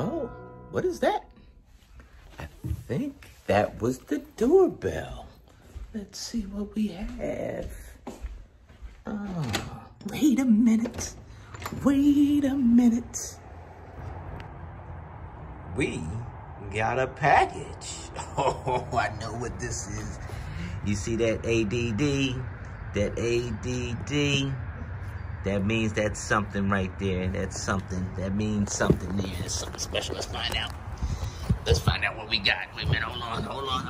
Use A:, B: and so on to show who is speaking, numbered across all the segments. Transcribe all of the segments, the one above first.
A: Oh, what is that? I think that was the doorbell. Let's see what we have. Oh, wait a minute. Wait a minute. We got a package. Oh, I know what this is. You see that ADD? That ADD? That means that's something right there. That's something. That means something there. There's something special. Let's find out. Let's find out what we got. Wait a minute. Hold on. Hold on.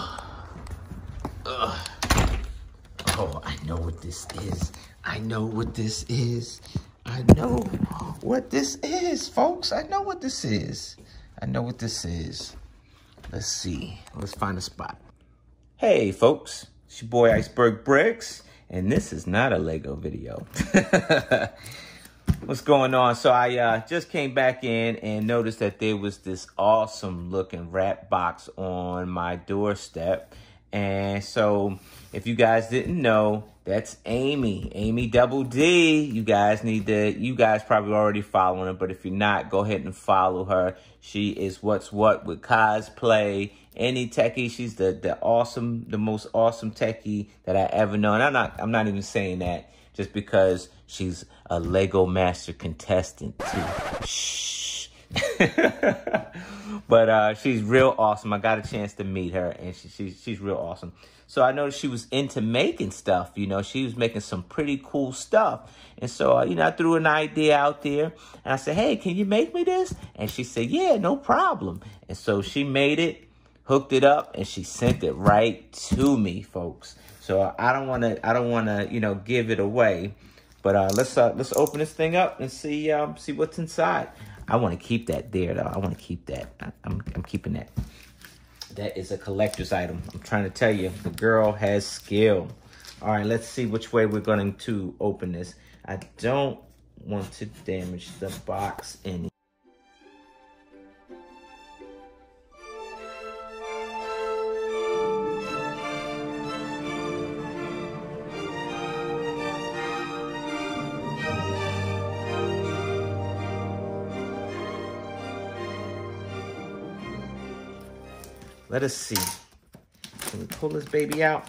A: Oh. Oh, I know what this is. I know what this is. I know what this is, folks. I know what this is. I know what this is. Let's see. Let's find a spot. Hey, folks. It's your boy, Iceberg Bricks. And this is not a Lego video. What's going on? So I just came back in and noticed that there was this awesome looking wrap box on my doorstep. And so if you guys didn't know, that's Amie Double D. You guys probably already following her, but if you're not, go ahead and follow her. She is what's what with cosplay. Any techie, she's the most awesome techie that I ever know. And I'm not even saying that just because she's a Lego Master contestant too. Shh. But she's real awesome. I got a chance to meet her, and she's real awesome. So I noticed she was into making stuff. You know, she was making some pretty cool stuff. And so, you know, I threw an idea out there, and I said, hey, can you make me this? And she said, yeah, no problem. And so she made it, hooked it up, and she sent it right to me, folks. So I don't wanna, you know, give it away. But let's open this thing up and see what's inside. I want to keep that there, though. I want to keep that. I'm keeping that. That is a collector's item. I'm trying to tell you, the girl has skill. All right, let's see which way we're going to open this. I don't want to damage the box any. Let us see. Can we pull this baby out?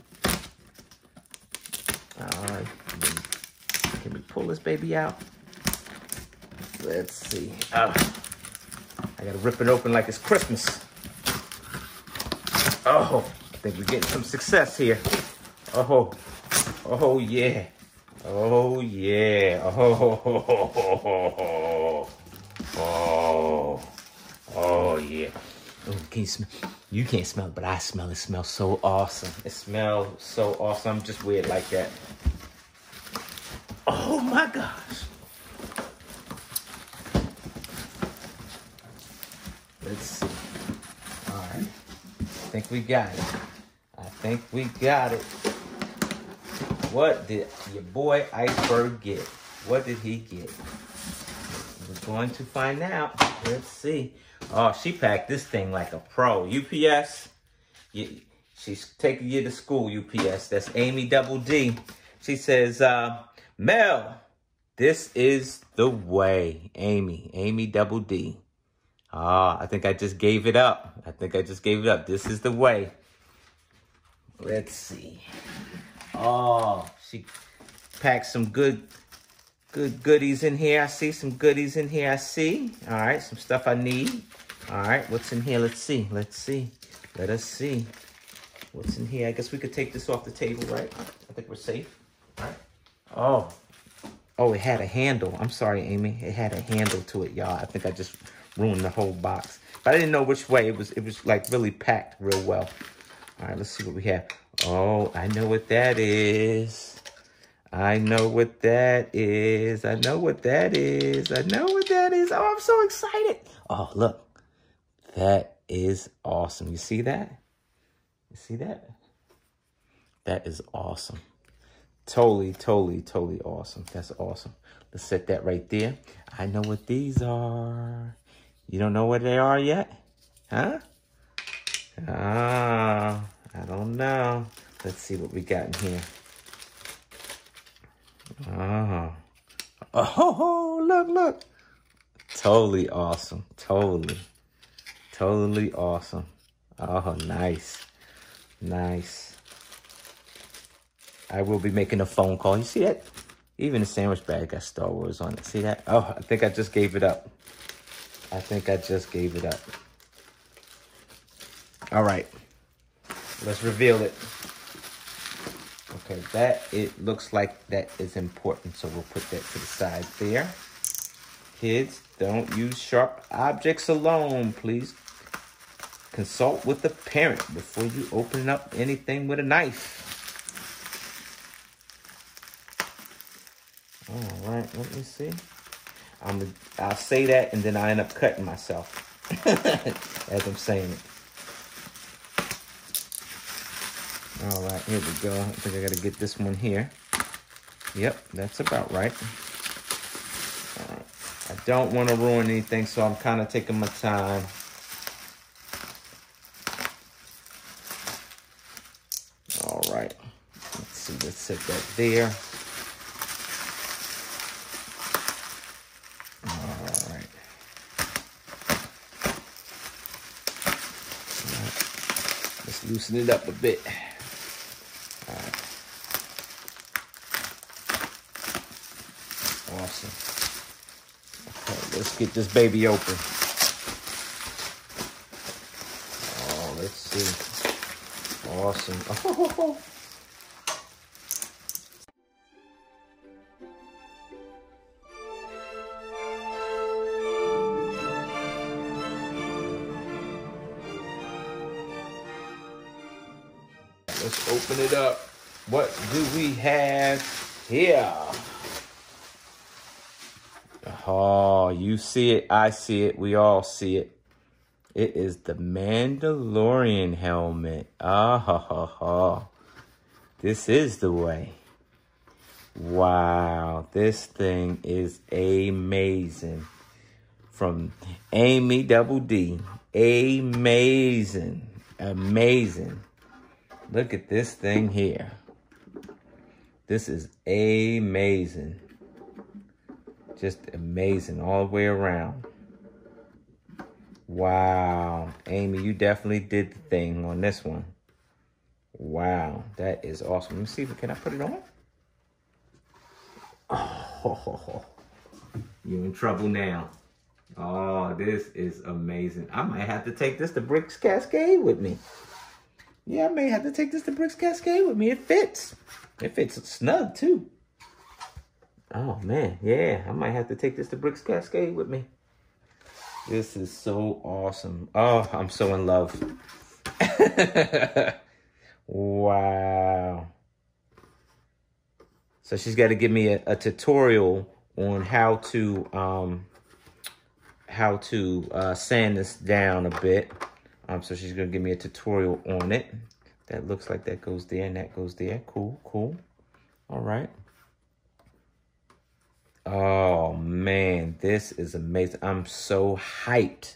A: All right. Can we pull this baby out? Let's see. I gotta rip it open like it's Christmas. Oh, I think we're getting some success here. Oh yeah. Oh yeah. Oh yeah. Oh, can you smell? You can't smell it, but I smell it. It smells so awesome. It smells so awesome. I'm just weird like that. Oh my gosh. Let's see. All right. I think we got it. I think we got it. What did your boy Iceberg get? What did he get? We're going to find out. Let's see. Oh, she packed this thing like a pro. UPS, she's taking you to school, UPS. That's Amie Double D. She says, Mel, this is the way. Amie Double D. Ah, I think I just gave it up. This is the way. Let's see. Oh, she packed some good goodies in here. I see some goodies in here. I see. All right, some stuff I need. All right, what's in here? Let's see. Let us see. What's in here? I guess we could take this off the table, right? I think we're safe. All right. Oh, it had a handle. I'm sorry, Amie. It had a handle to it, y'all. I think I just ruined the whole box. But I didn't know which way. It was like really packed real well. All right, let's see what we have. Oh, I know what that is. I know what that is. Oh, I'm so excited. Oh, look. That is awesome. You see that? That is awesome. Totally awesome. That's awesome. Let's set that right there. I know what these are. You don't know what they are yet? Huh? Ah, I don't know. Let's see what we got in here. Oh, look. totally awesome. Totally awesome. Oh, nice. Nice. I will be making a phone call. You see that? Even the sandwich bag got Star Wars on it. See that? Oh, I think I just gave it up. I think I just gave it up. All right. Let's reveal it. Okay, it looks like that is important, so we'll put that to the side there. Kids, don't use sharp objects alone. Please consult with the parent before you open up anything with a knife. All right, let me see. I'll say that, and then I end up cutting myself as I'm saying it. All right, here we go. I think I got to get this one here. Yep, that's about right. All right. I don't want to ruin anything, so I'm kind of taking my time. All right. Let's see. Let's set that there. All right. Let's loosen it up a bit. Awesome. Okay, let's get this baby open. Oh, let's see. Awesome. Oh. Let's open it up. What do we have here? Oh, you see it, I see it, we all see it. It is the Mandalorian helmet. This is the way. Wow, this thing is amazing. From Amie Double D. Amazing. Amazing. Look at this thing here. This is amazing. Just amazing all the way around. Wow. Amie, you definitely did the thing on this one. Wow. That is awesome. Let me see if can I put it on? Oh, you're in trouble now. Oh, this is amazing. I might have to take this to Bricks Cascade with me. Yeah, I may have to take this to Bricks Cascade with me. It fits. It fits snug, too. Oh, man. Yeah, I might have to take this to Bricks Cascade with me. This is so awesome. Oh, I'm so in love. Wow. So she's got to give me a tutorial on how to sand this down a bit. So she's going to give me a tutorial on it. That looks like that goes there and that goes there. Cool, cool. All right. Oh, man, this is amazing. I'm so hyped.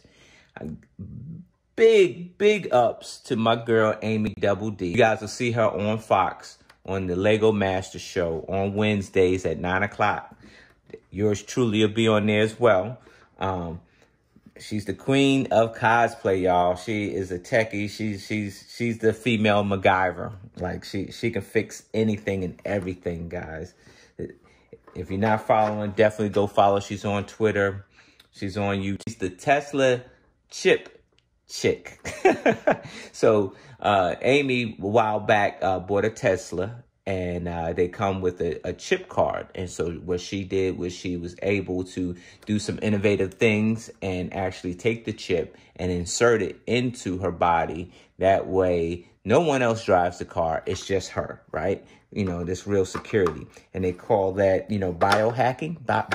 A: Big ups to my girl, Amie Double D. You guys will see her on Fox on the Lego Master Show on Wednesdays at 9 o'clock. Yours truly will be on there as well. She's the queen of cosplay, y'all. She is a techie. She's the female MacGyver. Like, she can fix anything and everything, guys. If you're not following, definitely go follow. She's on Twitter. She's on YouTube. She's the Tesla chip chick. So Amie, a while back, bought a Tesla. And they come with a chip card. And so what she did was she was able to do some innovative things and actually take the chip and insert it into her body. That way, no one else drives the car. It's just her, right? You know, this real security. And they call that, you know, biohacking.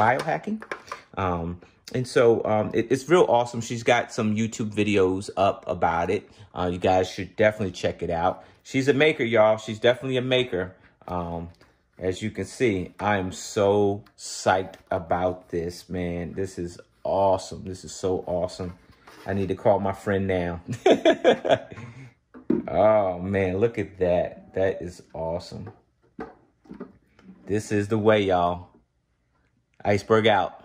A: And so it's real awesome. She's got some YouTube videos up about it. You guys should definitely check it out. She's a maker, y'all. She's definitely a maker. As you can see, I am so psyched about this, man. This is awesome. This is so awesome. I need to call my friend now. Oh, man, look at that. That is awesome. This is the way, y'all. Iceberg out.